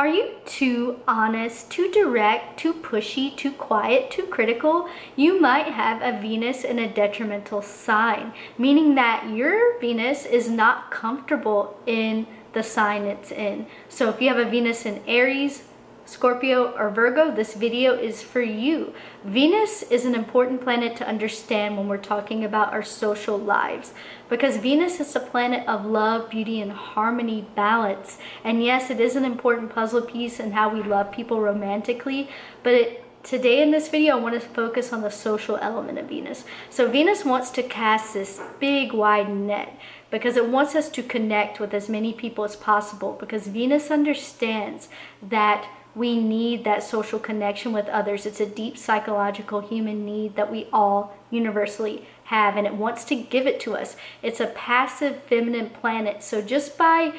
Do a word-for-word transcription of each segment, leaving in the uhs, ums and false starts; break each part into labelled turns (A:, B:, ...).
A: Are you too honest, too direct, too pushy, too quiet, too critical? You might have a Venus in a detrimental sign, meaning that your Venus is not comfortable in the sign it's in. So if you have a Venus in Aries, Scorpio, or Virgo, this video is for you. Venus is an important planet to understand when we're talking about our social lives, because Venus is a planet of love, beauty, and harmony, balance. And yes, it is an important puzzle piece in how we love people romantically, but it, today in this video, I want to focus on the social element of Venus. So Venus wants to cast this big, wide net because it wants us to connect with as many people as possible, because Venus understands that we need that social connection with others. It's a deep psychological human need that we all universally have, and it wants to give it to us. It's a passive feminine planet. So just by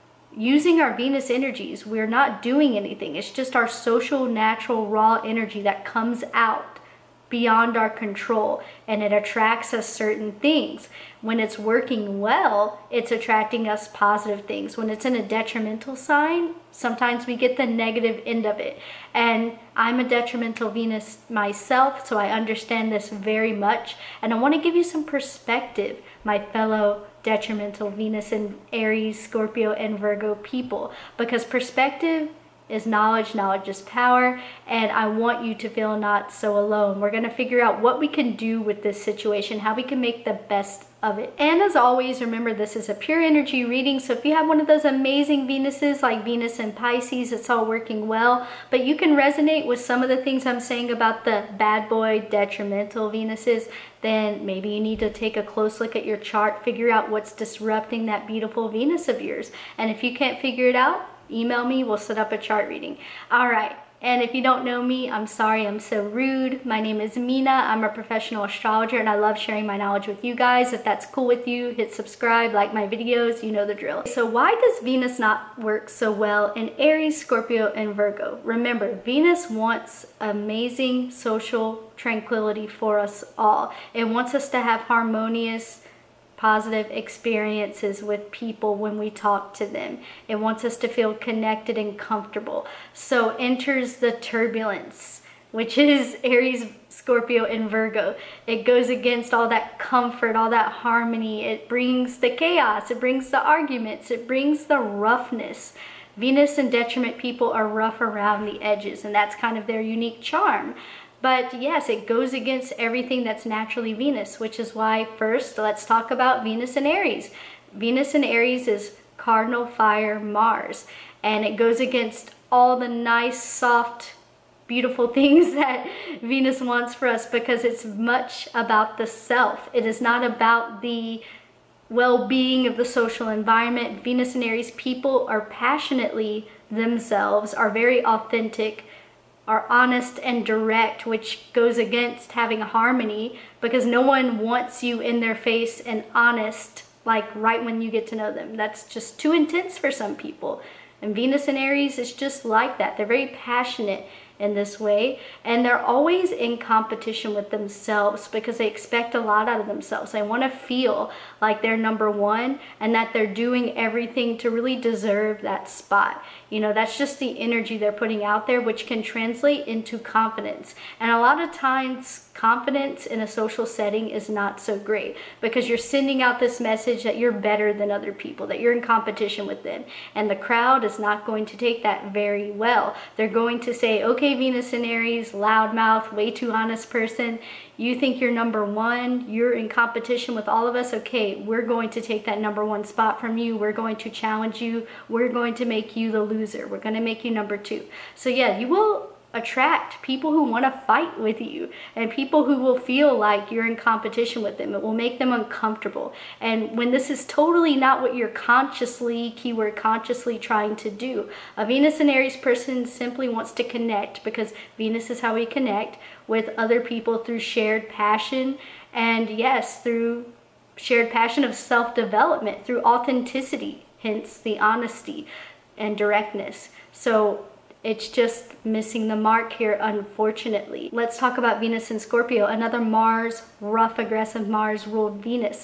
A: using our Venus energies, we're not doing anything. It's just our social, natural, raw energy that comes out beyond our control, and it attracts us certain things. When it's working well, it's attracting us positive things. When it's in a detrimental sign, sometimes we get the negative end of it. And I'm a detrimental Venus myself, so I understand this very much. And I want to give you some perspective, my fellow detrimental Venus and Aries, Scorpio, and Virgo people, because perspective is knowledge, knowledge is power, and I want you to feel not so alone. We're going to figure out what we can do with this situation, how we can make the best of it. And as always, remember, this is a pure energy reading, so if you have one of those amazing Venuses like Venus and Pisces, it's all working well, but you can resonate with some of the things I'm saying about the bad boy detrimental Venuses, then maybe you need to take a close look at your chart, figure out what's disrupting that beautiful Venus of yours. And if you can't figure it out, email me, we'll set up a chart reading. All right, and if you don't know me, I'm sorry I'm so rude. My name is Mina. I'm a professional astrologer, and I love sharing my knowledge with you guys. If that's cool with you, hit subscribe, like my videos, you know the drill. So why does Venus not work so well in Aries, Scorpio, and Virgo? Remember, Venus wants amazing social tranquility for us all. It wants us to have harmonious, positive experiences with people when we talk to them. It wants us to feel connected and comfortable. So enters the turbulence, which is Aries, Scorpio, and Virgo. It goes against all that comfort, all that harmony. It brings the chaos, it brings the arguments, it brings the roughness. Venus and detriment people are rough around the edges, and that's kind of their unique charm. But yes, it goes against everything that's naturally Venus, which is why first let's talk about Venus and Aries. Venus and Aries is cardinal fire Mars, and it goes against all the nice, soft, beautiful things that Venus wants for us, because it's much about the self. It is not about the well-being of the social environment. Venus and Aries people are passionately themselves, are very authentic, are honest and direct, which goes against having harmony, because no one wants you in their face and honest like right when you get to know them. That's just too intense for some people. And Venus and Aries is just like that. They're very passionate in this way, and they're always in competition with themselves because they expect a lot out of themselves. They want to feel like they're number one and that they're doing everything to really deserve that spot. You know, that's just the energy they're putting out there, which can translate into confidence. And a lot of times confidence in a social setting is not so great, because you're sending out this message that you're better than other people, that you're in competition with them, and the crowd is not going to take that very well. They're going to say, okay, Venus and Aries, loudmouth, way too honest person, you think you're number one, you're in competition with all of us, okay, we're going to take that number one spot from you, we're going to challenge you, we're going to make you the loser, we're going to make you number two. So yeah, you will attract people who want to fight with you, and people who will feel like you're in competition with them. It will make them uncomfortable. And when this is totally not what you're consciously, keyword consciously, trying to do. A Venus and Aries person simply wants to connect, because Venus is how we connect with other people, through shared passion, and yes, through shared passion of self-development, through authenticity, hence the honesty and directness. So it's just missing the mark here, unfortunately. Let's talk about Venus and Scorpio, another Mars, rough, aggressive Mars ruled Venus.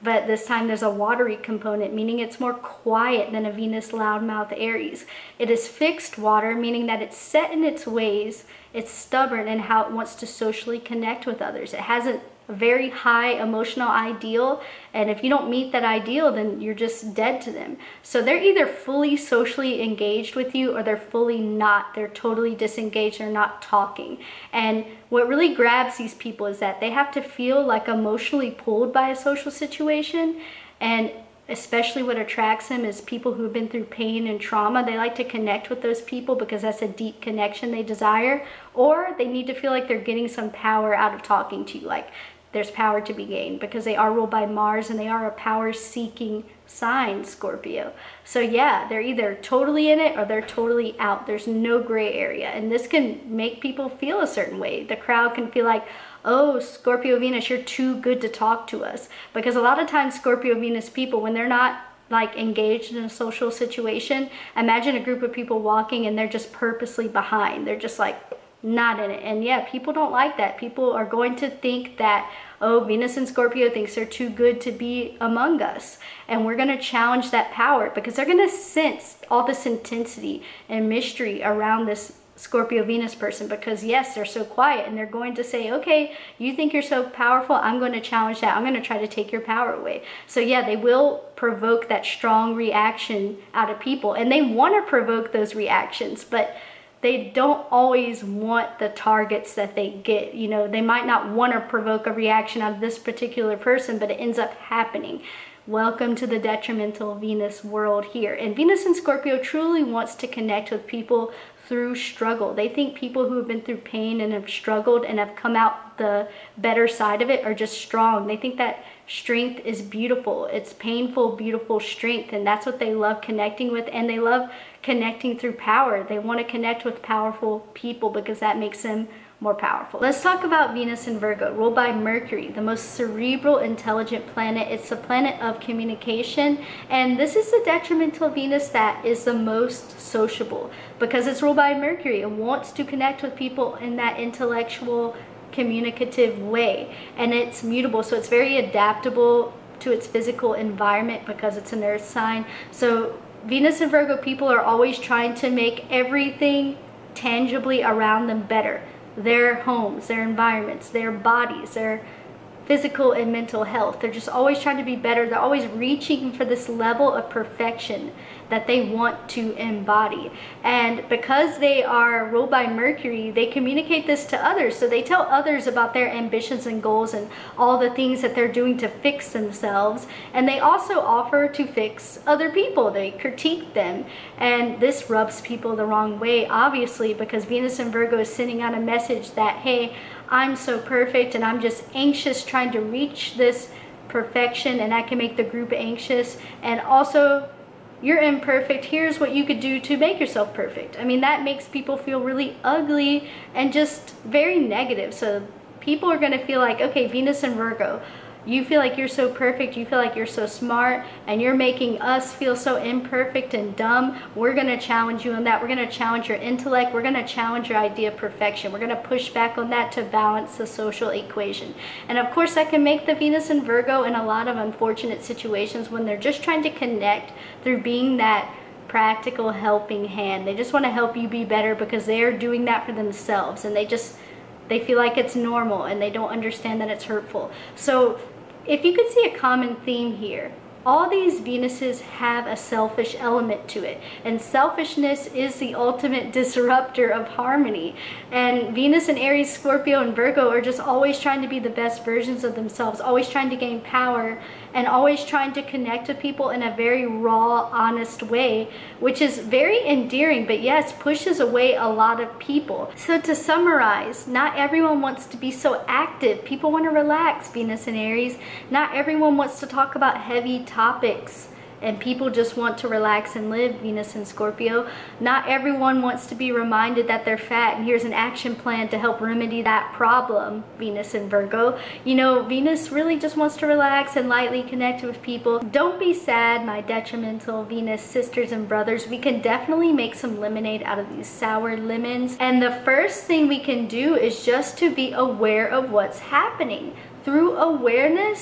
A: but this time there's a watery component, meaning it's more quiet than a Venus loudmouth Aries. It is fixed water, meaning that it's set in its ways, it's stubborn in how it wants to socially connect with others. It has a very high emotional ideal, and if you don't meet that ideal, then you're just dead to them. So they're either fully socially engaged with you or they're fully not. They're totally disengaged, they're not talking. And what really grabs these people is that they have to feel like emotionally pulled by a social situation, and especially what attracts them is people who've been through pain and trauma. They like to connect with those people because that's a deep connection they desire, or they need to feel like they're getting some power out of talking to you, like there's power to be gained because they are ruled by Mars and they are a power-seeking sign, Scorpio. So yeah, they're either totally in it or they're totally out. There's no gray area, and this can make people feel a certain way. The crowd can feel like, oh, Scorpio Venus, you're too good to talk to us. Because a lot of times Scorpio Venus people, when they're not like engaged in a social situation, imagine a group of people walking and they're just purposely behind. They're just like not in it. And yeah, people don't like that. People are going to think that, oh, Venus and Scorpio thinks they're too good to be among us. And we're going to challenge that power because they're going to sense all this intensity and mystery around this Scorpio Venus person, because yes, they're so quiet, and they're going to say, okay, you think you're so powerful, I'm going to challenge that. I'm going to try to take your power away. So yeah, they will provoke that strong reaction out of people, and they want to provoke those reactions, but they don't always want the targets that they get. You know, they might not want to provoke a reaction out of this particular person, but it ends up happening. Welcome to the detrimental Venus world here. And Venus in Scorpio truly wants to connect with people through struggle. They think people who have been through pain and have struggled and have come out the better side of it are just strong. They think that strength is beautiful. It's painful, beautiful strength, and that's what they love connecting with, and they love connecting through power. They want to connect with powerful people because that makes them more powerful. Let's talk about Venus in Virgo, ruled by Mercury, the most cerebral, intelligent planet. It's a planet of communication, and this is the detrimental Venus that is the most sociable because it's ruled by Mercury and wants to connect with people in that intellectual, communicative way, and it's mutable, so it's very adaptable to its physical environment because it's an earth sign. So Venus and Virgo people are always trying to make everything tangibly around them better. Their homes, their environments, their bodies, their physical and mental health. They're just always trying to be better. They're always reaching for this level of perfection that they want to embody. And because they are ruled by Mercury, they communicate this to others. So they tell others about their ambitions and goals and all the things that they're doing to fix themselves. And they also offer to fix other people. They critique them. And this rubs people the wrong way, obviously, because Venus and Virgo is sending out a message that, hey, I'm so perfect and I'm just anxious trying to reach this perfection, and I can make the group anxious. And also, you're imperfect. Here's what you could do to make yourself perfect. I mean, that makes people feel really ugly and just very negative. So people are going to feel like, okay, Venus and Virgo, you feel like you're so perfect, you feel like you're so smart, and you're making us feel so imperfect and dumb. We're going to challenge you on that. We're going to challenge your intellect. We're going to challenge your idea of perfection. We're going to push back on that to balance the social equation. And of course, that can make the Venus and Virgo in a lot of unfortunate situations when they're just trying to connect through being that practical helping hand. They just want to help you be better because they're doing that for themselves, and they just they feel like it's normal and they don't understand that it's hurtful. So if you could see a common theme here, all these Venuses have a selfish element to it, and selfishness is the ultimate disruptor of harmony. And Venus and Aries, Scorpio and Virgo are just always trying to be the best versions of themselves, always trying to gain power, and always trying to connect with people in a very raw, honest way, which is very endearing, but yes, pushes away a lot of people. So to summarize, not everyone wants to be so active. People want to relax, Venus and Aries. Not everyone wants to talk about heavy topics, and people just want to relax and live, Venus and Scorpio. Not everyone wants to be reminded that they're fat, and here's an action plan to help remedy that problem, Venus and Virgo. You know, Venus really just wants to relax and lightly connect with people. Don't be sad, my detrimental Venus sisters and brothers. We can definitely make some lemonade out of these sour lemons. And the first thing we can do is just to be aware of what's happening. Through awareness,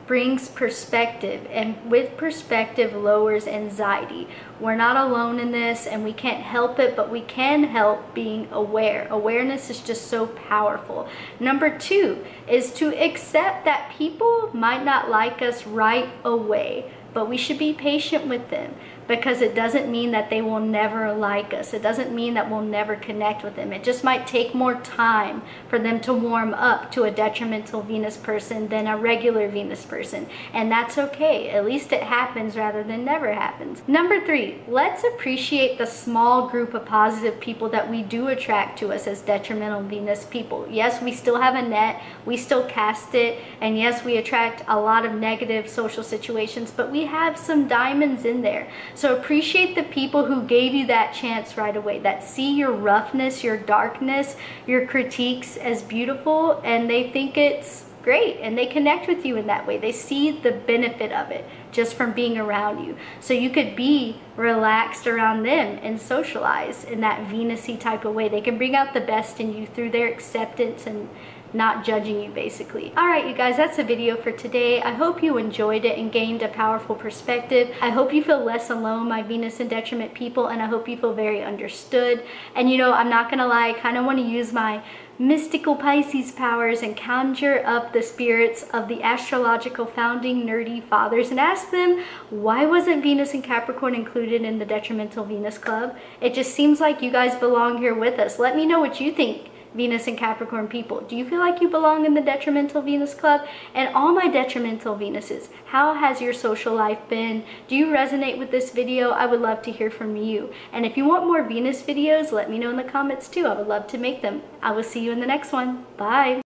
A: brings perspective, and with perspective lowers anxiety. We're not alone in this, and we can't help it, but we can help being aware. Awareness is just so powerful. Number two is to accept that people might not like us right away, but we should be patient with them, because it doesn't mean that they will never like us. It doesn't mean that we'll never connect with them. It just might take more time for them to warm up to a detrimental Venus person than a regular Venus person. And that's okay. At least it happens rather than never happens. Number three, let's appreciate the small group of positive people that we do attract to us as detrimental Venus people. Yes, we still have a net. We still cast it. And yes, we attract a lot of negative social situations, but we have some diamonds in there. So appreciate the people who gave you that chance right away, that see your roughness, your darkness, your critiques as beautiful, and they think it's great, and they connect with you in that way. They see the benefit of it just from being around you. So you could be relaxed around them and socialize in that Venus-y type of way. They can bring out the best in you through their acceptance and not judging you, basically. All right, you guys, that's the video for today. I hope you enjoyed it and gained a powerful perspective. I hope you feel less alone, my Venus in detriment people, and I hope you feel very understood. And you know, I'm not gonna lie, I kind of want to use my mystical Pisces powers and conjure up the spirits of the astrological founding nerdy fathers and ask them, why wasn't Venus in Capricorn included in the Detrimental Venus Club? It just seems like you guys belong here with us. Let me know what you think, Venus and Capricorn people. Do you feel like you belong in the Detrimental Venus Club? And all my detrimental Venuses, how has your social life been? Do you resonate with this video? I would love to hear from you. And if you want more Venus videos, let me know in the comments too. I would love to make them. I will see you in the next one. Bye.